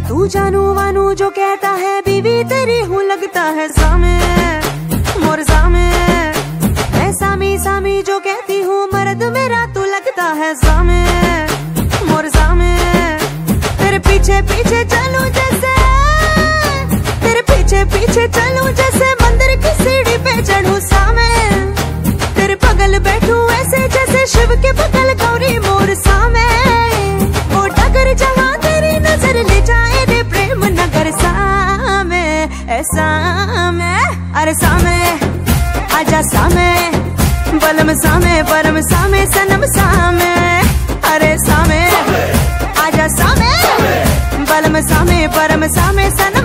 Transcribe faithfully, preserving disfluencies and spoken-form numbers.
तू जानू वानू जो कहता है बीवी तेरी हूँ लगता है सामे मोर सामे। मैं सामी सामी जो कहती हूँ मर्द मेरा तू लगता है सामे मोर सामे। तेरे पीछे पीछे चलूं जैसे तेरे पीछे पीछे चलूं जैसे मंदिर की सीढ़ी पे चढ़ूं सामे। तेरे बगल बैठूं ऐसे जैसे शिव के बगल गौरी मोर सामे। वो डगर जहाँ तेरी नजर ले जाए रे प्रेम नगर सामे ऐसा मैं। अरे सामे आजा सामे बलम सामे परम सामे सनम सामे। अरे सामे आजा सामे बलम सामे परम सामे सनम